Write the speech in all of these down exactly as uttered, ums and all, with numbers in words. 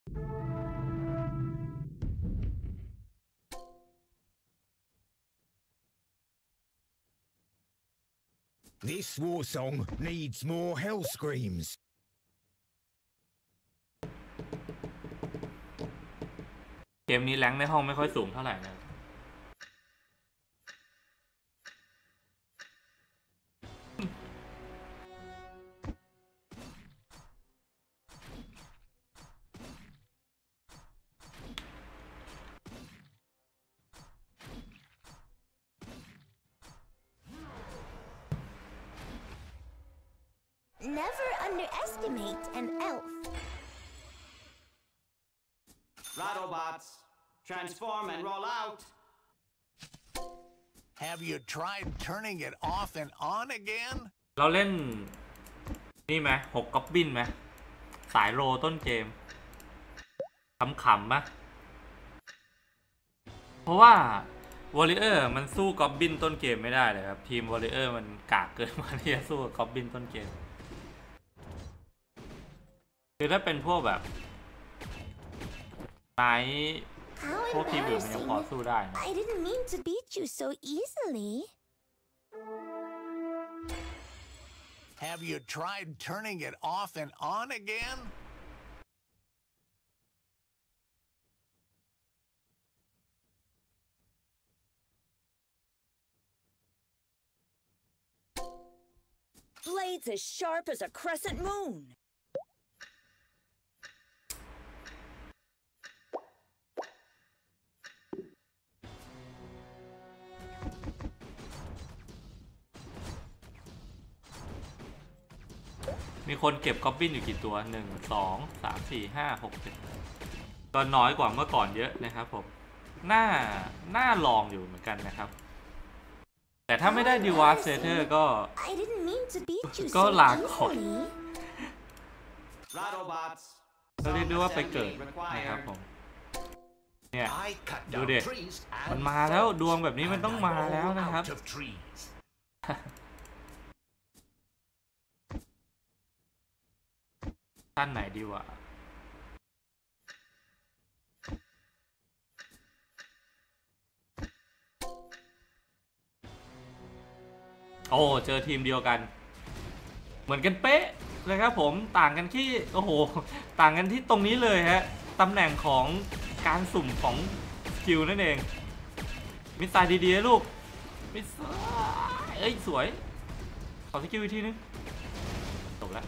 This war song needs more hell screams. เกมนี้แรงในห้องไม่ค่อยสูงเท่าไหร่นะ Never underestimate an elf. Rattlebots, transform and roll out. Have you tried turning it off and on again? เราเล่นนี่ไหมหกก๊อบบินไหมสายโรต้นเกมขำๆปะเพราะว่าวอริเออร์มันสู้ก๊อบบินต้นเกมไม่ได้เลยครับทีมวอริเออร์มันกากเกินมาที่จะสู้กับก๊อบบินต้นเกมคือถ้าเป็นพวกแบบไนท์พวกทีมอื่นมันยังพอสู้ได้นะ I didn't mean to beat you so easily. Have you tried turning it off and on again? Blades as sharp as a crescent moon. มีคนเก็บก๊อบบินอยู่กี่ตัวหนึ่งสองสามสี่ห้าหกเจ็ดก็น้อยกว่าเมื่อก่อนเยอะนะครับผมน่าน่าลองอยู่เหมือนกันนะครับแต่ถ้าไม่ได้ดีวาเซเตอร์ก็ก็ลาก่อนก็เรียกได้ว่าไปเกิดนะครับผมเนี่ยดูเด็ดมันมาแล้วดวงแบบนี้มันต้องมาแล้วนะครับท่านไหนดีวะโอ้เจอทีมเดียวกันเหมือนกันเป๊ะเลยครับผมต่างกันที่โอ้โหต่างกันที่ตรงนี้เลยฮะตำแหน่งของการสุ่มของสกิลนั่นเองมิสไซล์ดีๆลูกมิสไซล์เอ้ยสวยขอสกิลอีกทีนึงจบแล้ว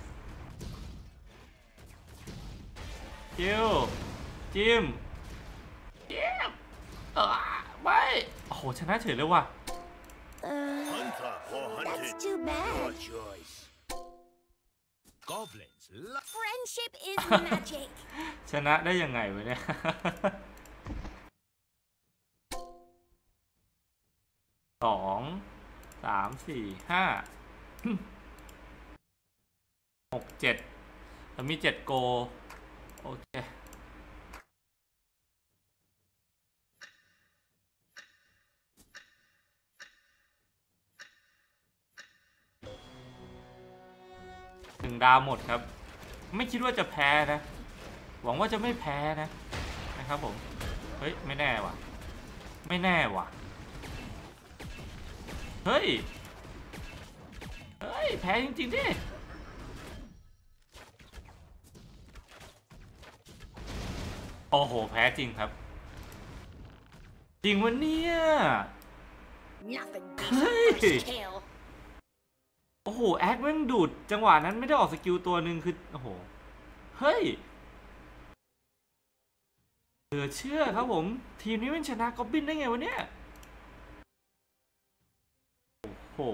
จิวจิมจิมเออไม่โอ้โหชนะเฉยเลยว่ะ That's too bad. Friendship is magic. ชนะได้ยังไงวะเนี่ยสองสามสี่ห้าหกเจ็ดแล้วมีเจ็ดโกโอเคหนึ่งดาวหมดครับไม่คิดว่าจะแพ้นะหวังว่าจะไม่แพ้นะนะครับผมเฮ้ยไม่แน่ว่ะไม่แน่ว่ะเฮ้ยเฮ้ยแพ้จริงๆดิโอ้โหแพ้จริงครับจริงวะเนี่ยเฮ้ยโอ้โหแอคแม่งดูดจังหวะนั้นไม่ได้ออกสกิลตัวหนึ่งคือโอ้โหเฮ้ยเหลือเชื่อครับผมทีมนี้มันชนะก๊อบบินได้ไงวะเนี่ยโอ้โห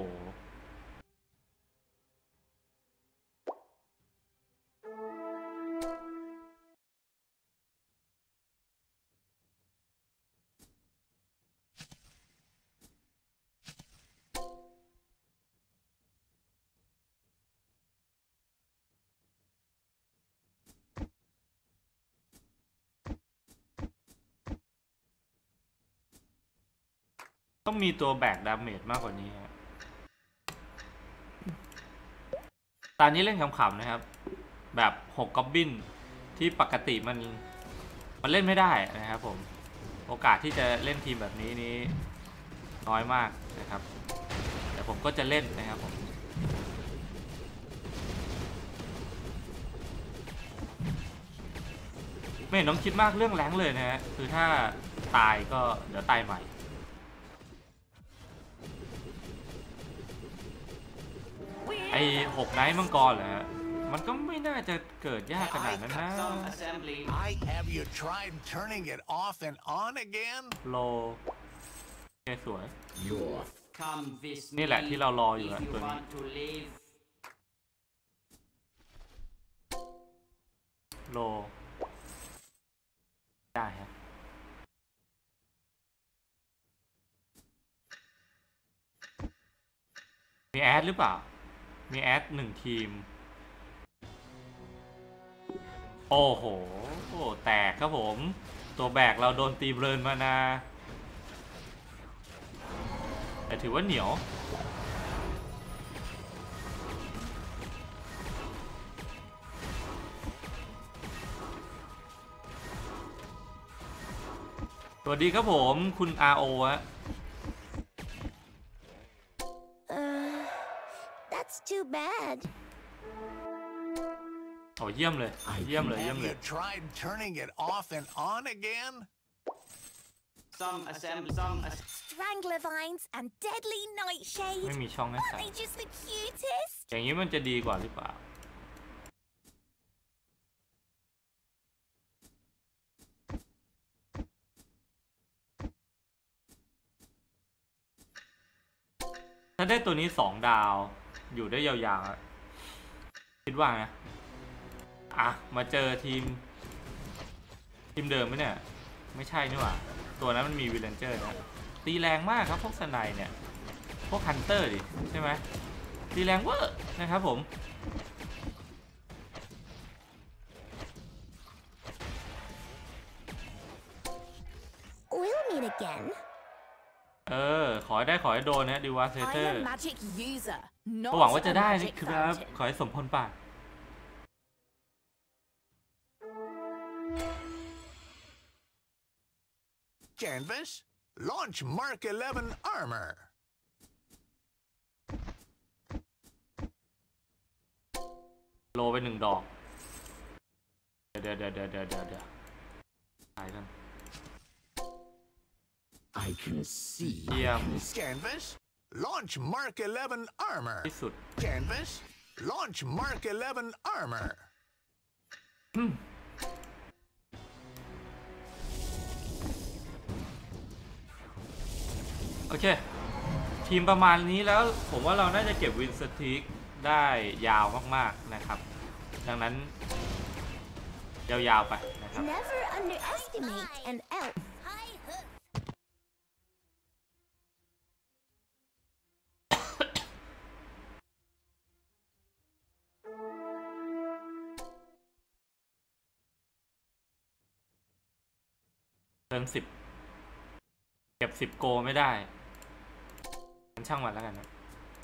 ต้องมีตัวแบกดาเมจมากกว่านี้ครับตอนนี้เล่นขำๆนะครับแบบหกก๊อบบินที่ปกติมันมันเล่นไม่ได้นะครับผมโอกาสที่จะเล่นทีมแบบนี้นี้น้อยมากนะครับแต่ผมก็จะเล่นนะครับผมไม่เห็นต้องคิดมากเรื่องแรงเลยนะฮะคือถ้าตายก็เดี๋ยวตายใหม่ไอ้หกไนท์มังกรเหรอฮะมันก็ไม่น่าจะเกิดยากขนาดนั้นนะ Some assembly. I have you tried turning it off and on again? โลแกสวย You're Come with me นี่แหละที่เรารออยู่ if อะ you ตัวนี้ want to live. โลได้ฮะมีแอดหรือเปล่ามีแอดหนึ่งทีมโอ้โหแตกครับผมตัวแบกเราโดนตีเบิร์นมานาแต่ถือว่าเหนียวสวัสดีครับผมคุณ อาร์ โอ ฮะ Uh, that's too bad. โอ้เยี่ยมเลยเยี่ยมเลยเยี่ยม Have เล you ย tried turning it off and on again? Some assembly. Some as Strangler vines and deadly ไม่ nightshade. มีช่องให้ใส่ They just the cutest. อย่างนี้มันจะดีกว่าหรือเปล่าถ้าได้ตัวนี้สองดาวอยู่ได้ยาวๆอะคิดว่านะอ่ะมาเจอทีมทีมเดิมไหมเนี่ยไม่ใช่นี่หว่าตัวนั้นมันมีวิลเลนเจอร์นะตีแรงมากครับพวกสไนเนี่ยพวกฮันเตอร์ดิใช่ไหมตีแรงเวอร์นะครับผม We'll meet again. เออขอให้ได้ขอให้โดนนะดีวาเซเตอ I'm ร์ a magic user, ก็หวัง not ว่าจะ a ได้ magic นะครับ fountain. ขอให้สมพรปาก Canvas, launch Mark eleven armor. โลไปหนึ่งดอกเดี๋ยวเดี๋ยวเดี๋ยวเดี๋ยวเดี๋ยวเดี๋ยวตายกัน I can see. เยี่ยม Canvas, launch Mark eleven armor. ที่สุด Canvas, launch Mark eleven armor. โอเคทีมประมาณนี้แล้วผมว่าเราน่าจะเก็บวินสตีกได้ยาวมากๆนะครับดังนั้นยาวๆไปนะครับ Never underestimate an elf. เติมสิบเก็บสิบโกไม่ได้มันช่างมันแล้วกันนะ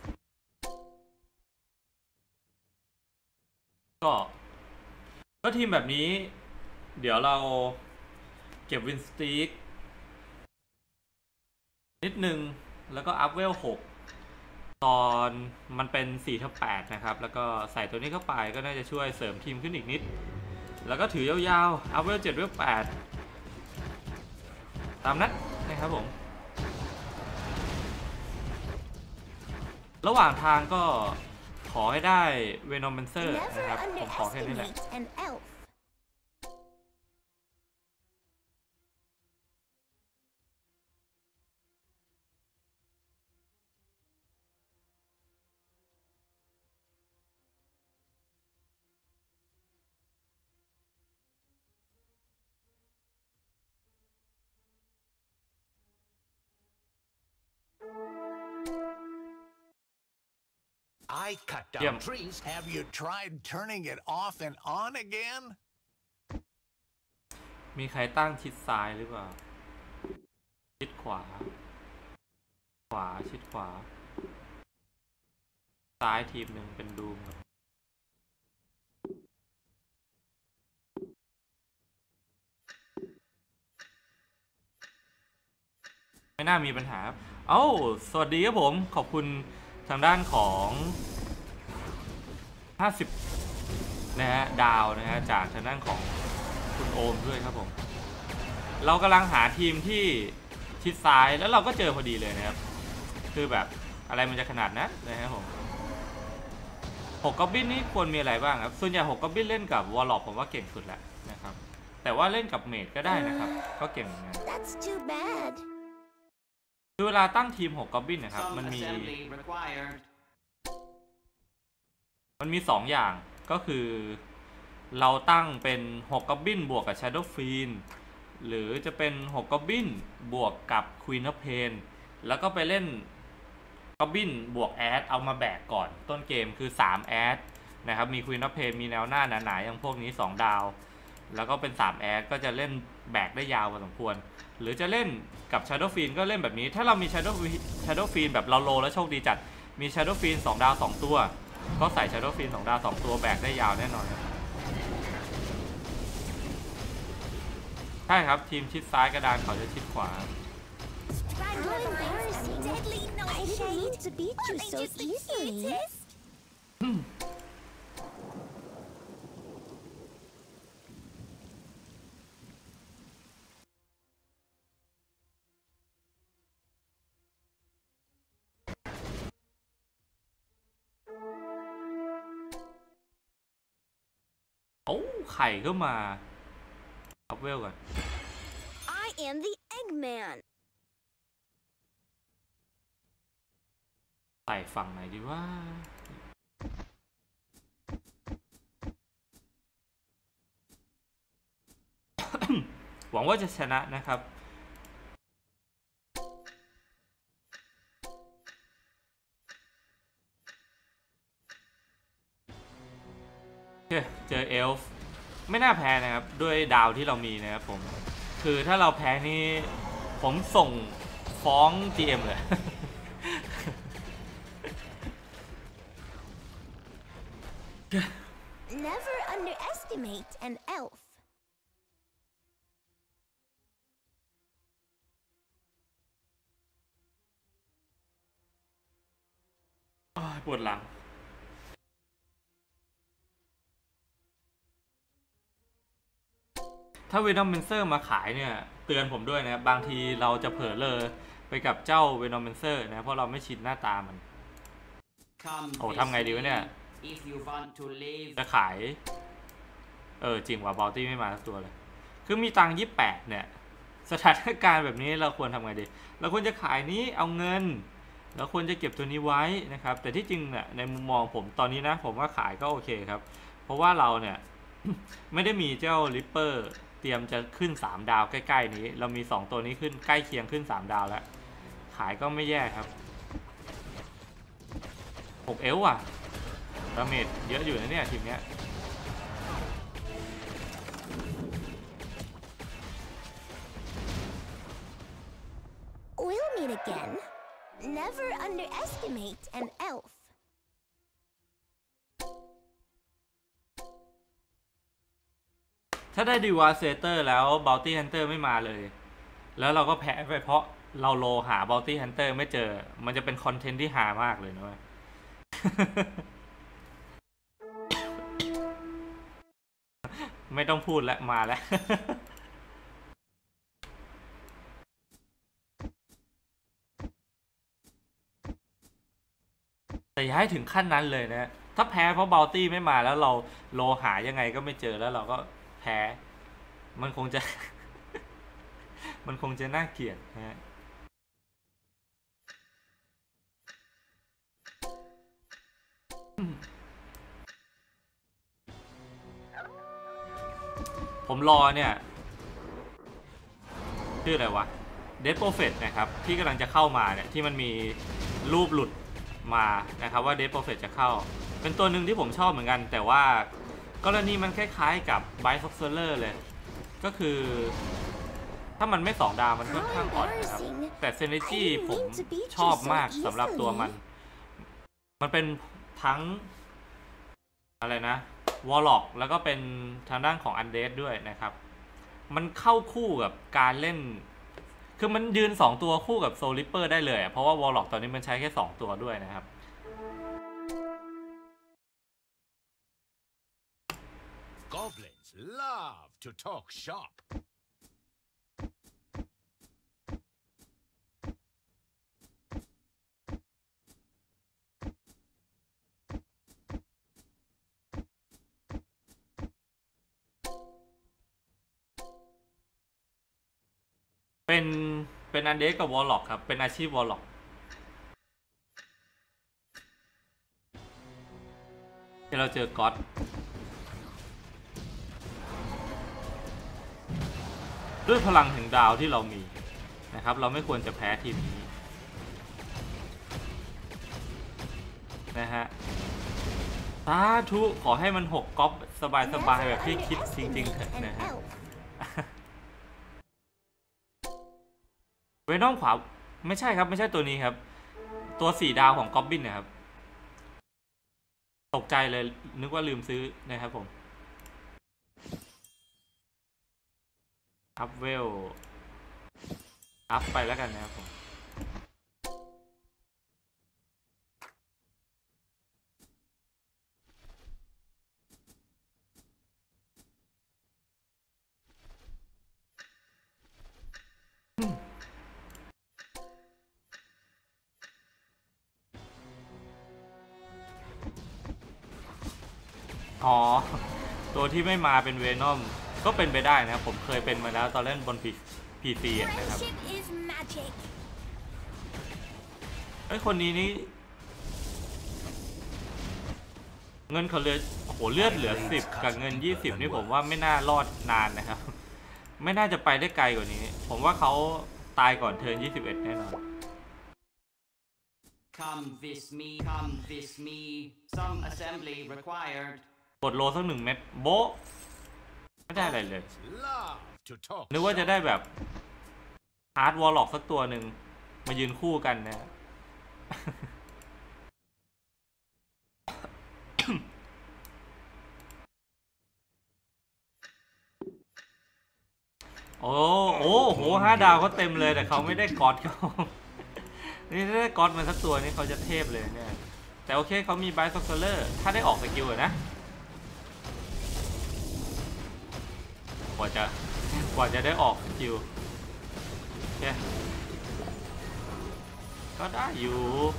ก็ก็ทีมแบบนี้เดี๋ยวเราเก็บวินสตีกนิดนึงแล้วก็อัพเวลหกตอนมันเป็นสี่ทับแปดนะครับแล้วก็ใส่ตัวนี้เข้าไปก็น่าจะช่วยเสริมทีมขึ้นอีกนิดแล้วก็ถือยาวๆอัพเวลเจ็ดเวลแปดตามนั้นนะครับผมระหว่างทางก็ขอให้ได้เวนอมเมนเซอร์นะครับ Never ผมขอแค่นี้แหละ underestimate an elf. I cut down Yum. trees. Have you tried turning it off and on again? มีใครตั้งชิดซ้ายหรือเปล่าชิดขวาขวาชิดขวาซ้ายทีมหนึ่งเป็นดูมครับไม่น่ามีปัญหาครับเอ้าสวัสดีครับผมขอบคุณทางด้านของห้าสิบนะฮะดาวนะฮะจากทางด้านของคุณโอมด้วยครับผมเรากำลังหาทีมที่ชิดซ้ายแล้วเราก็เจอพอดีเลยนะครับคือแบบอะไรมันจะขนาดนั้นนะครับผมหกกอบบินนี่ควรมีอะไรบ้างครับส่วนใหญ่หกกอบบินเล่นกับวอลล็อกผมว่าเก่งสุดแล้วนะครับแต่ว่าเล่นกับเมจก็ได้นะครับก็เก่งเหมือนกัน That's too bad. คือเวลาตั้งทีมหกกอบบินนะครับ Some มันมี assembly required. มันมีสองอย่างก็คือเราตั้งเป็นหกกอบบินบวกกับ Shadow Fiend หรือจะเป็นหกกอบบินบวกกับ Queen of Pain แล้วก็ไปเล่นกอบบินบวกแอดเอามาแบกก่อนต้นเกมคือสามแอดนะครับมี Queen of Pain มีแนวหน้าหนาๆอย่างพวกนี้สองดาวแล้วก็เป็นสามแอดก็จะเล่นแบกได้ยาวพอสมควรหรือจะเล่นกับ Shadow Fiend ก็เล่นแบบนี้ถ้าเรามี Shadow Shadow Fiend แบบเราโลแล้วโชคดีจัดมี Shadow Fiend สองดาวสองตัวก็ใส่ Shadow Fiend สองดาวสองตัวแบกได้ยาวแน่นอนใช่ครับทีมชิดซ้ายกระดานเขาจะชิดขวา How embarrassing. Deadly I didn't nightshade. mean to beat you Aren't so they just the easily. cutest? โอ้ไข่ก็มาอัพเวลก่อน I am the Eggman. ใส่ฝั่งไหนดีว่า หวังว่าจะชนะนะครับเจอเอลฟ์ไม่น่าแพ้นะครับด้วยดาวที่เรามีนะครับผมคือถ้าเราแพ้นี่ผมส่งฟ้อง จี เอ็ม เลย Never underestimate an elf. ปวดหลังถ้าเวนอมเมนเซอร์มาขายเนี่ยเตือนผมด้วยนะครับบางทีเราจะเผลอเลอไปกับเจ้าเวนอมเมนเซอร์นะเพราะเราไม่ชินหน้าตามัน Come โอ้ with ทำไงดีวะเนี่ย me if you want to live. จะขายเออจริงว่าบอลตี้ไม่มาสักตัวเลยคือมีตังค์ยี่สิบแปดเนี่ยสถานการณ์แบบนี้เราควรทำไงดีเราควรจะขายนี้เอาเงินเราควรจะเก็บตัวนี้ไว้นะครับแต่ที่จริงเนี่ยในมุมมองผมตอนนี้นะผมว่าขายก็โอเคครับเพราะว่าเราเนี่ย ไม่ได้มีเจ้าลิปเปอร์เตรียมจะขึ้นสามดาวใกล้ๆนี้เรามีสองตัวนี้ขึ้นใกล้เคียงขึ้นสามดาวแล้วขายก็ไม่แย่ครับหกเอลว่ะดาเมจเยอะอยู่นะเนี่ยทีมเนี้ย We'll meet again. Never underestimate an elf. ถ้าได้ดีวาเซเตอร์แล้วบ o ลตี้ฮันเตอร์ไม่มาเลยแล้วเราก็แพ้ไปเพราะเราโลหาบ o ลตี้ฮันเตอร์ไม่เจอมันจะเป็นคอนเทนต์ที่หามากเลยนะเว้ย ไม่ต้องพูดแล้วมาแล้ว แต่อย่าให้ถึงขั้นนั้นเลยนะ ถ้าแพ้เพราะบ o ลตี้ไม่มาแล้วเราโลหายังไงก็ไม่เจอแล้วเราก็แพ้ มันคงจะ มันคงจะน่าเกลียดนะฮะผมรอเนี่ยชื่ออะไรวะ Death Prophet นะครับที่กำลังจะเข้ามาเนี่ยที่มันมีรูปหลุดมานะครับว่า Death Prophet จะเข้าเป็นตัวหนึ่งที่ผมชอบเหมือนกันแต่ว่ากรณีมันคล้ายๆกับ Bind Sorcerer เลยก็คือถ้ามันไม่สองดาวมันค่อนข้างอ่อนนะครับแต่ Synergy ผมชอบมากสำหรับตัวมันมันเป็นทั้งอะไรนะ Warlock แล้วก็เป็นทางด้านของ Undead ด้วยนะครับมันเข้าคู่กับการเล่นคคือมันยืนสองตัวคู่กับโซลิปเปอร์ได้เลยเพราะว่าวอลล็อกตอนนี้มันใช้แค่สองตัวด้วยนะครับ Goblins love to talk shop. เป็นเป็นอันเดสกับวอลล็อกครับเป็นอาชีพวอลล็อกที่เราเจอก๊อตด้วยพลังแห่งดาวที่เรามีนะครับเราไม่ควรจะแพ้ทีมนี้นะฮะสาธุขอให้มันหกก๊อปสบายๆแบบที่คิดจริงๆเถอะนะฮะเวนอมขวาไม่ใช่ครับไม่ใช่ตัวนี้ครับตัวสี่ดาวของก๊อบบินนะครับตกใจเลยนึกว่าลืมซื้อนะครับผมอัพเวลอัพไปแล้วกันนะครับผมอ๋อตัวที่ไม่มาเป็นเวนอมก็เป็นไปได้นะครับผมเคยเป็นมาแล้วตอนเล่นบน พี ซี นะครับไอ้คนนี้นี่เงินเขาเหลือโอ้โหเลือดเหลือสิบกับเงินยี่สิบนี่ผมว่าไม่น่ารอดนานนะครับไม่น่าจะไปได้ไกลกว่านี้ผมว่าเขาตายก่อนเทิร์นยี่สิบเอ็ดแน่นอน Come with me, come with me. Some assembly required. กดโลสักหนึ่งเม็ดโบ๊ะไม่ได้อะไรเลยนึกว่าจะได้แบบฮาร์ดวอลล็อกสักตัวหนึ่งมายืนคู่กันนะ โอ้โอ้โหห้าดาวเขาเต็มเลยแต่เขาไม่ได้กอดเขานี่ถ้าได้กอดมันสักตัวนี่เขาจะเทพเลยเนี่ยแต่โอเคเขามีไบซ็อกเซอร์ถ้าได้ออกสกิลนะกว่าจะกว่าจะได้ออกสกิลโอเคก็ได้อยู่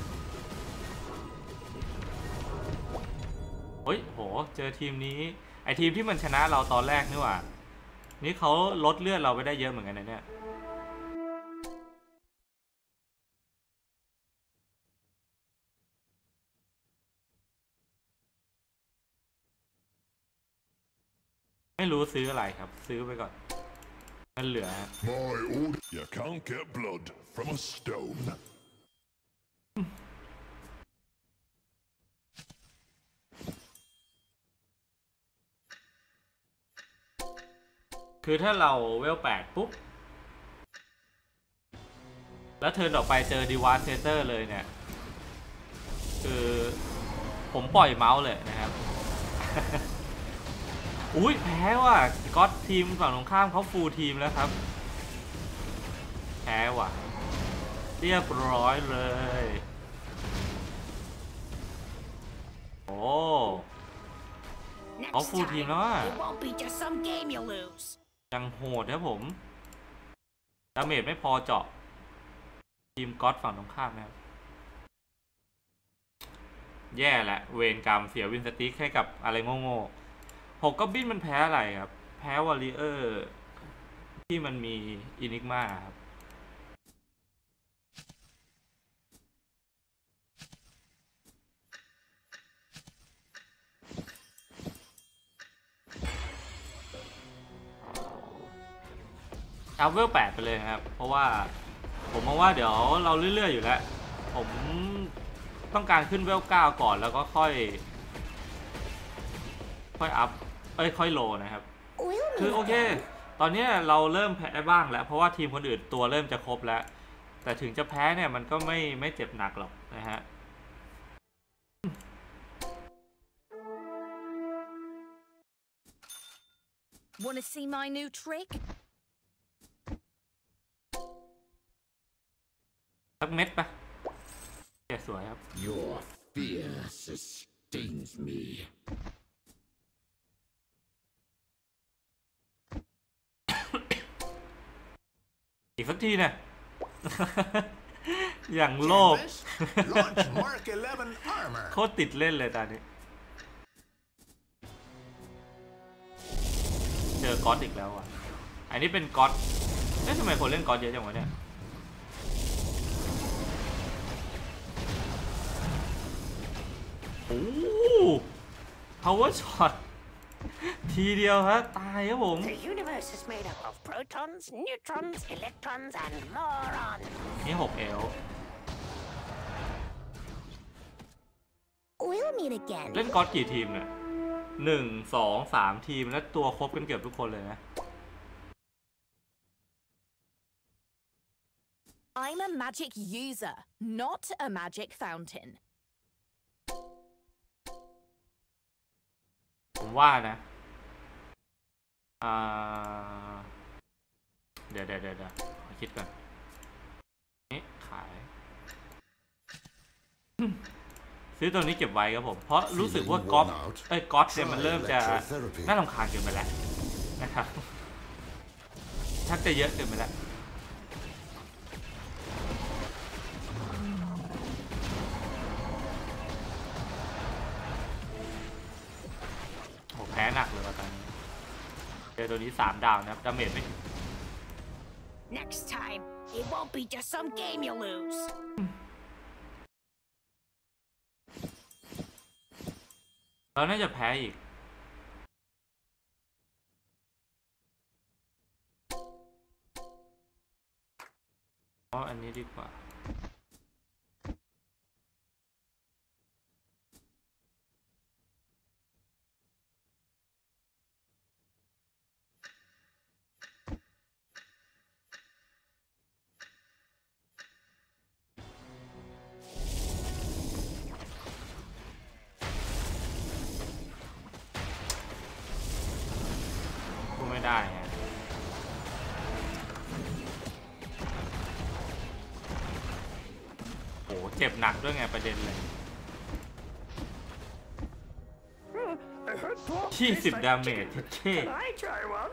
เฮ้ยโหเจอทีมนี้ไอทีมที่มันชนะเราตอนแรกนี่หว่านี่เขาลดเลือดเราไปได้เยอะเหมือนกันนะเนี่ยไม่รู้ซื้ออะไรครับซื้อไปก่อนมันเหลือ My order. You can't get blood from a stone. คือถ้าเราเวลแปดปุ๊บแล้วเทิร์นออกไปเจอดีวานเซเตอร์เลยเนี่ยคือผมปล่อยเมาส์เลยนะครับ อุ้ยแพ้ว่ะก็อตทีมฝั่งตรงข้ามเขาฟูลทีมแล้วครับแพ้ว่ะเรียบร้อยเลยโอ้เขาฟูลทีมแล้วอ่ะยังโหดนะผมดาเมจไม่พอเจาะทีมก็อตฝั่งตรงข้ามนะครับแย่แหละเวรกรรมเสียวินสติ๊กให้กับอะไรโง่ๆหกก็บินมันแพ้อะไรครับแพ้วอลเลเยอร์ที่มันมีอินิกมาครับเอาเวลแปดไปเลยครับเพราะว่าผมมองว่าเดี๋ยวเราเรื่อยๆอยู่แล้วผมต้องการขึ้นเวลเก้าก่อนแล้วก็ค่อยค่อยอัพเอ้ยค่อยโลนะครับคือโอเคตอนนี้เราเริ่มแพ้บ้างแล้วเพราะว่าทีมคนอื่นตัวเริ่มจะครบแล้วแต่ถึงจะแพ้เนี่ยมันก็ไม่ไม่เจ็บหนักหรอกนะฮะ Wanna see my new trick? สักเม็ดปะแกสวยครับ Your fear sustains me. อีกสักทีนะ อย่างโลภ Canvas, launch Mark eleven armor. โคตรติดเล่นเลยตอนนี้เจอก๊อตอีกแล้วอ่ะอันนี้เป็นก๊อตเอ๊ะทำไมคนเล่นก๊อตเยอะจังวะเนี่ยโอ้ power shot ทีเดียวฮะตายครับผม The universe is made up of protons, neutrons, electrons, and morons. นี่หกเอล We'll meet again. เล่นก๊อตกี่ทีมเนี่ยหนึ่งสองสามทีมแล้วตัวครบกันเกือบทุกคนเลยนะ I'm a magic user, not a magic fountain. ผมว่านะอ่าเดี๋ยวเดี๋ยวเดี๋ยวขอคิดก่อนนี่ขาย ซื้อตัวนี้เก็บไว้ครับผมเพราะรู้สึกว่าก๊อตเอ้ยก๊อตเนี่ยมันเริ่มจะน่ารำคาญเกินไปแล้วนะครับชักจะเยอะเกินไปแล้วโหแพ้หนักเลยว่ะตอนนี้เจอตัวนี้สามดาวนะครับดาเมจไม่ Next time, it won't be just some game you lose. เราน่าจะแพ้อีกเพราะอันนี้ดีกว่าไม่ได้ฮะโหเจ็บหนักด้วยไงประเด็นเลยยี่สิบดาเมจเท่ I try one?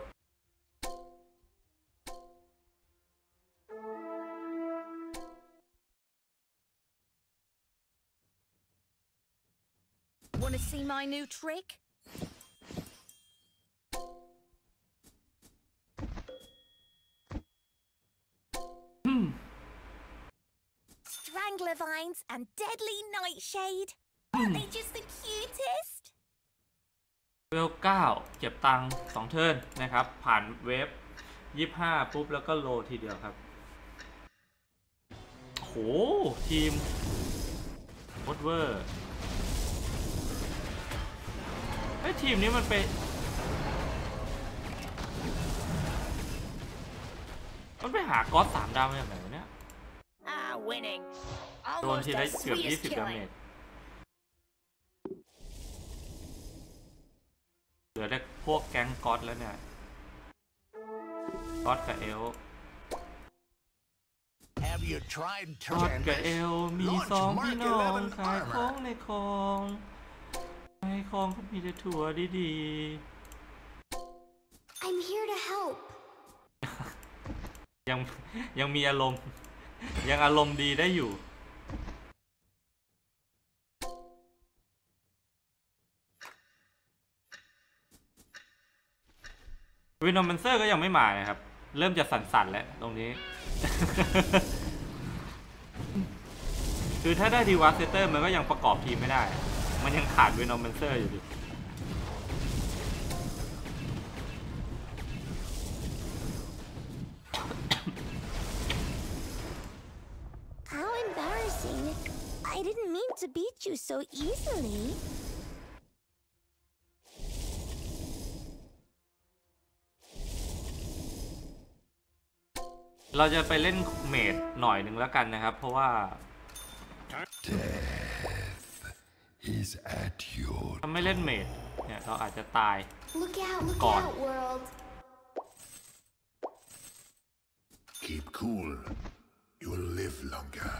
Want to see my new trick? Strangler vines and deadly nightshade. Aren't they just the cutest? เวลเก้าเก็บตังค์สองเทิร์นนะครับผ่านเวฟยี่สิบห้าปุ๊บแล้วก็โลทีเดียวครับโหทีมโคตรเวอร์ไอ้ทีมนี้มันไปมันไปหาก๊อตสามดาวมาจากไหนวะเนี่ย Ah, winning. โดน Almost ทีได้ as เกือบ sweet ยี่ as สิบดาเม killing. จเหลือแต่พวกแก๊งก๊อตแล้วเนี่ยก๊อตกับเอล Have you tried ก๊อต turning กับเอ this? ลมีส Launch องพี่ Mark น้อง eleven ขายของ armor. ในคลองในคลองเขามีแต่ถั่วดี I'm here to help. ๆยังยังมีอารมณ์ยังอารมณ์ดีได้อยู่วินอมเบนเซอร์ก็ยังไม่มานะครับเริ่มจะสั่นๆแล้วตรงนี้ คือถ้าได้ดีวาสเตอร์มันก็ยังประกอบทีมไม่ได้มันยังขาดวินอมเบนเซอร์อยู่ดิ How embarrassing. I didn't mean to beat you so easily. เราจะไปเล่นเมดหน่อยหนึ่งแล้วกันนะครับเพราะว่า is at your ถ้าไม่เล่นเมดเนี่ยเราอาจจะตาย Look out, look God. out, world. keep cool. You'll live longer.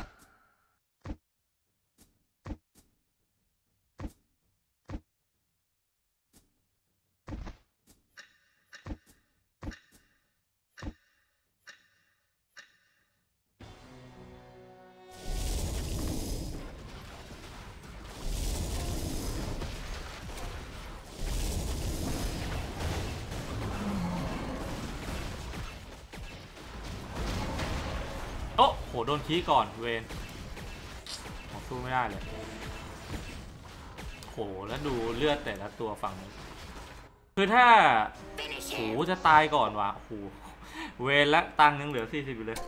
โอ้โหโดนขี้ก่อนเวนสู้ไม่ได้เลยโหแล้วดูเลือดแต่ละตัวฝั่งนี้คือถ้าโหจะตายก่อนวะโหเวนและตังค์ยังเหลือสี่สิบอยู่เลย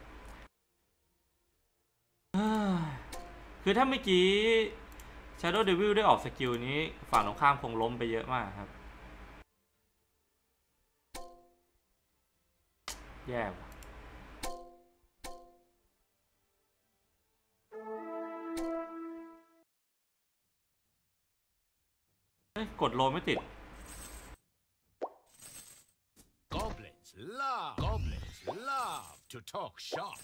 คือถ้าเมื่อกี้ Shadow Devil ได้ออกสกิลนี้ฝั่งตรงข้ามคงล้มไปเยอะมากครับแย่ว่ะกดโลไม่ติด Goblins love goblins love to talk shop.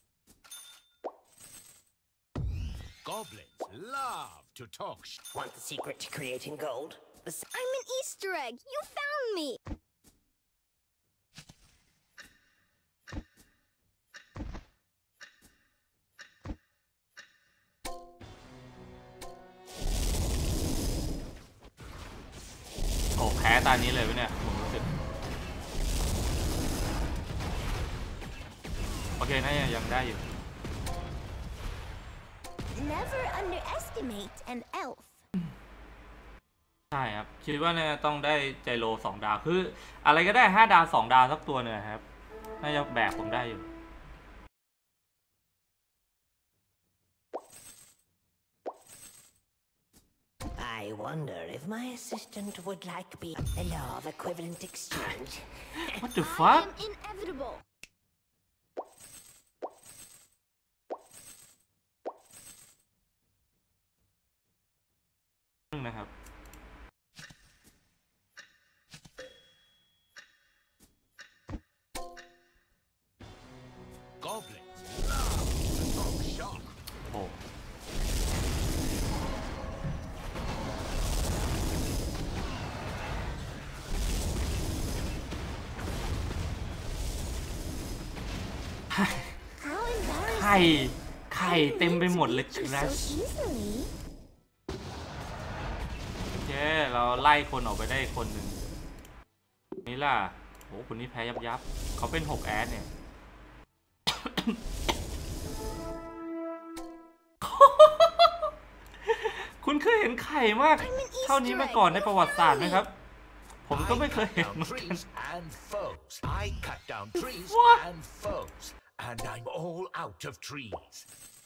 Goblins love to talk shop. Want the secret to creating gold? The s- I'm an Easter egg. You found me. โอ้แพ้ตานี้เลยไหมเนี่ยผมรู้สึกโอเคนะยังยังได้อยู่ Never underestimate an elf. ใช่ครับคิดว่าเนี่ยต้องได้ใจโลสองดาวคืออะไรก็ได้ห้าดาวสองดาวสักตัวเนี่ยครับน่าจะแบกผมได้อยู่ I wonder if my assistant would like me the law of equivalent exchange. What the I fuck am inevitable. นึงนะครับ Goblins love to talk shop. โอ้ไข่ไข่เต็มไปหมดเลยครับโอเคเราไล่คนออกไปได้คนหนึ่งนี่ล่ะโหคนนี้แพ้ยับยับเขาเป็นหกแอดเนี่ย คุณเคยเห็นไข่มากเท่านี้มาก่อนในประวัติศาสตร์ไหมครับผมก็ไม่เคยเห็นเหมือนกัน And foes. I cut down trees What? and foes. And I'm all out of trees.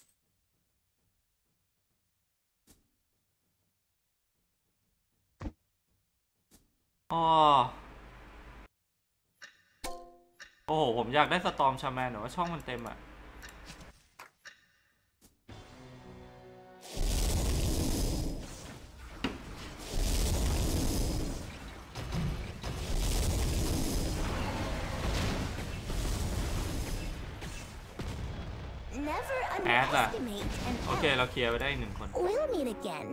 อ๋อโอ้โหผมอยากได้สตอร์มชาแมนแต่ว่าช่องมันเต็มอ่ะ Never แอดอ่ะ underestimate an โอเค เราเคลียร์ไปได้อีกหนึ่งคน We'll meet again.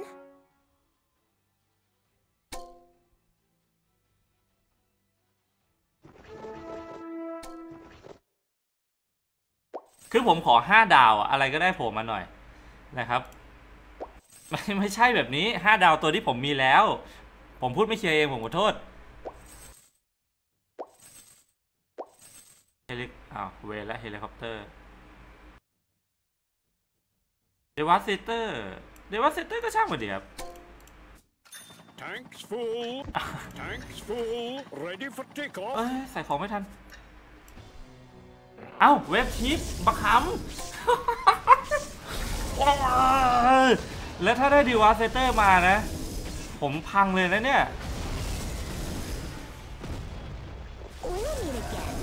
คือผมขอห้าดาวอะอะไรก็ได้ผมมาหน่อยนะครับ ไม่ไม่ใช่แบบนี้ห้าดาวตัวที่ผมมีแล้ว ผมพูดไม่เคลียร์เองผมขอโทษเฮลิอ้าวเวและเฮลิคอปเตอร์เดวัสเซเตอร์เดวัสเซเตอร์ก็ช่างมันดีครับ Tanks full. Tanks full. Ready for takeoff. เอ้ยใส่ของไม่ทันเอ้าเว็บทิปบักขำ แล้วถ้าได้ดีวาเซเตอร์มานะ ผมพังเลยนะเนี่ย We'll meet again.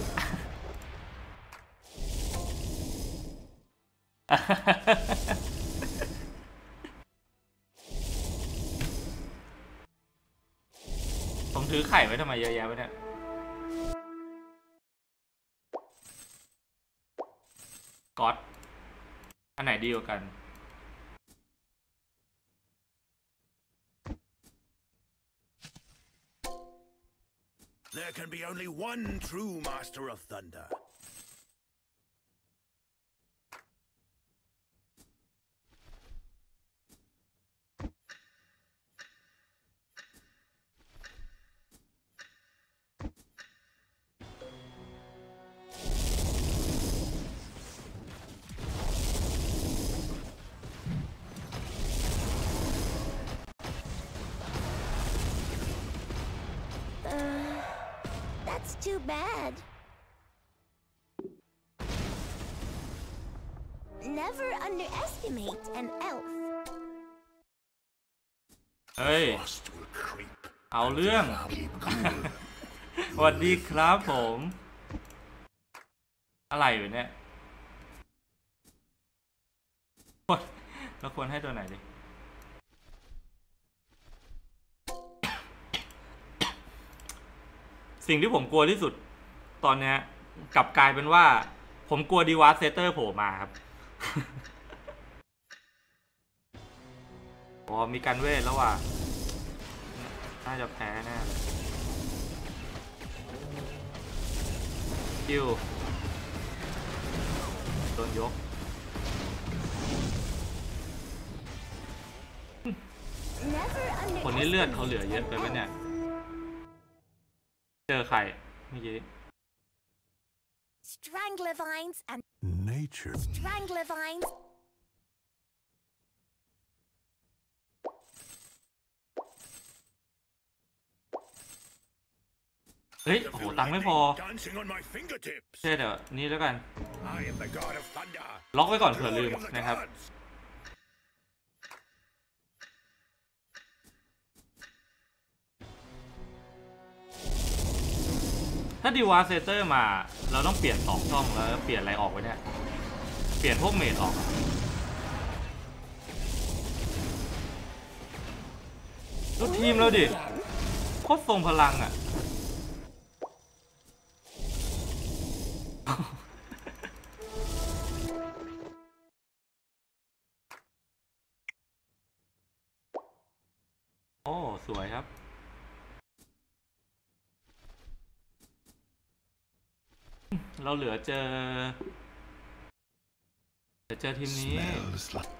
ผมถือไข่ไว้ทำไมเยอะแยะวะเนี่ยก๊อตอันไหนดีกว่ากัน There can be only one true master of thunder. That's too bad. Never underestimate an elf. เฮ้ย Frost will creep. เอาเรื่อง Keep cool. สวัสดีครับผม อะไรอยู่เนี่ยเราควรให้ตัวไหนดี สิ่งที่ผมกลัวที่สุดตอนนี้กลับกลายเป็นว่าผมกลัวดีวาสเซเตอร์โผล่มาครับ อ๋อมีการเวทแล้วว่ะน่าจะแพ้แน่เลยคิวโดนยกคนนี้เลือดเขาเหลือเยอะไปไหมเนี่ยเจอใครเมื่อกี้ Strangler vines and Nature. strangler vines. เฮ้ยโอ้โหตังค์ไม่พอ Dancing on my fingertips. เช่เดี๋ยวนี้แล้วกัน I am the god of thunder. ล็อกไว้ก่อนเผื่อลืมนะครับ ถ้าดีวาเซเตอร์มาเราต้องเปลี่ยนสองช่องแล้วเปลี่ยนอะไรออกไว้เนี่ยเปลี่ยนพวกเมจออกดูทีมเราดิโคตรทรงพลังอ่ะ โอ้สวยครับเราเหลือเจอเหลือเจอทีมนี้ Smells like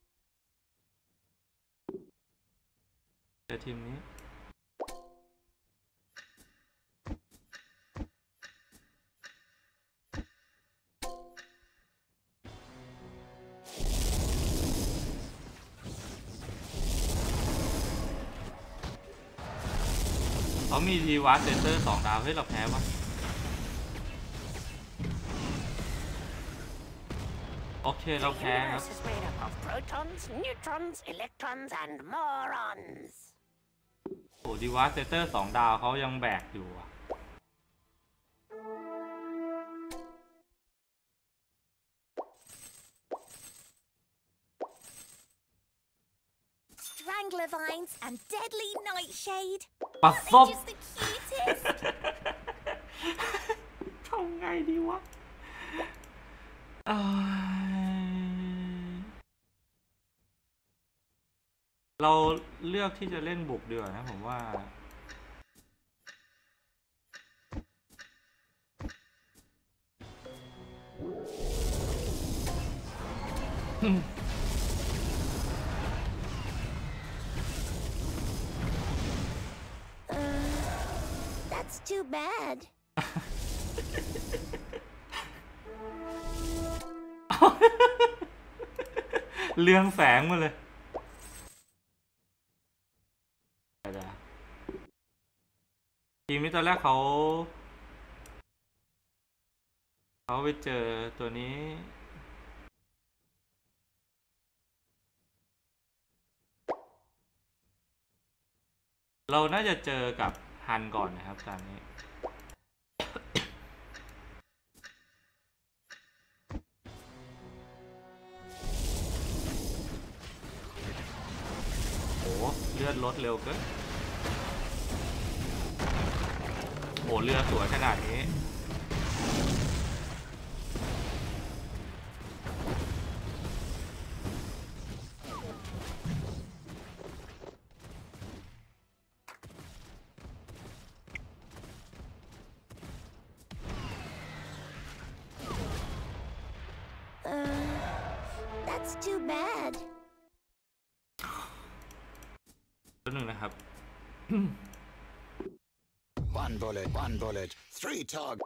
เจอทีมนี้เขามีทีวัตเซนเตอร์สองดาวให้เราแพ้ปะโอเคเราแพ้ครับ The universe is made up of protons, neutrons, electrons, and morons. โอ้ดีวัตเซนเตอร์สองดาวเขายังแบกอยู่อ่ะ Strangler vines and deadly nightshade. ปัดซบ Just the cutest. ทำไงดีวะเราเลือกที่จะเล่นบุกดีกว่านะผมว่า That's too bad. เรืองแสงมาเลยทีมนี้ตอนแรกเขาเขาไปเจอตัวนี้เราน่าจะเจอกับฮันก่อนนะครับตอนนี้โอ้เลือดลดเร็วเกินโอ้เรือสวยขนาดนี้ too bad. ตัวหนึ่งนะครับ One bullet, one bullet, three target.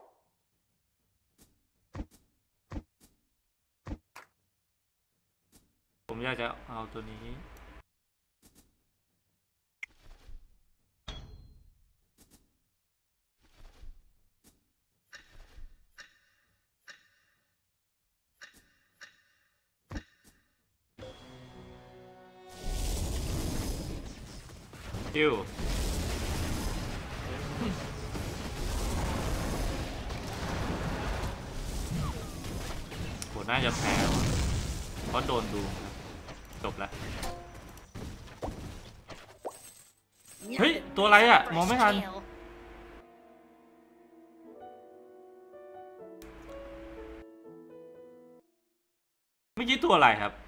ผมอยากจะเอาตัวนี้ คิวโหน่าจะแพ้ว่ะเพราะโดนดูครับจบแล้ว เฮ้ย ตัวอะไรอ่ะ มองไม่ทัน เมื่อกี้ตัวอะไรครับ